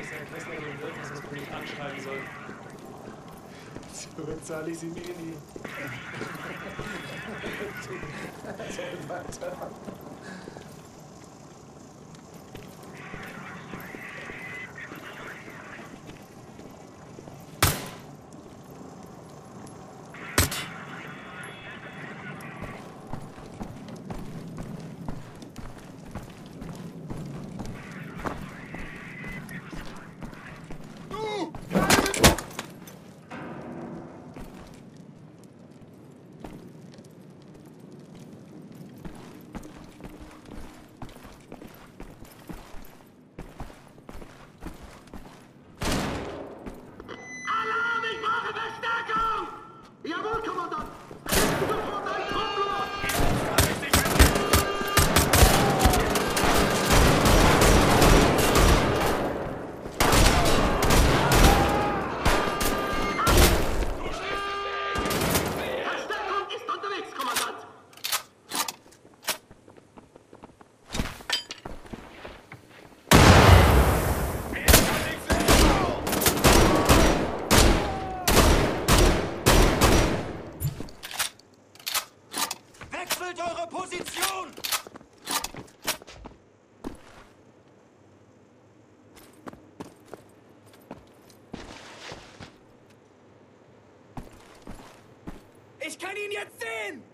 Ich weiß nicht, ob das was man nicht anschreiben soll. So bezahle ich sie mir nie. Toll, weiter. Jawohl, Kommandant! Sofort ein Truppler! Verstärkung ist unterwegs, Kommandant! Wechselt eure Position! Ich kann ihn jetzt sehen!